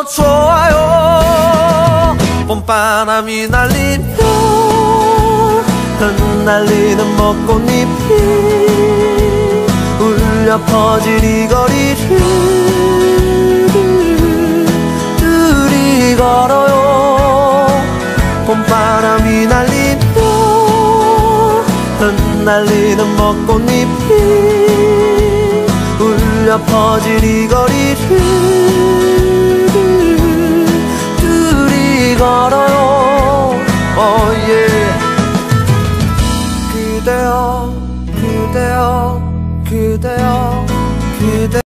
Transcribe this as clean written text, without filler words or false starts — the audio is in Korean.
좋아요. 봄바람이 날리며 흩날리는 벚꽃잎이 울려 퍼질 이 거리를 둘이 걸어요. 봄바람이 날리며 흩날리는 벚꽃잎이 울려 퍼질 이 거리를 둘이 걸어요.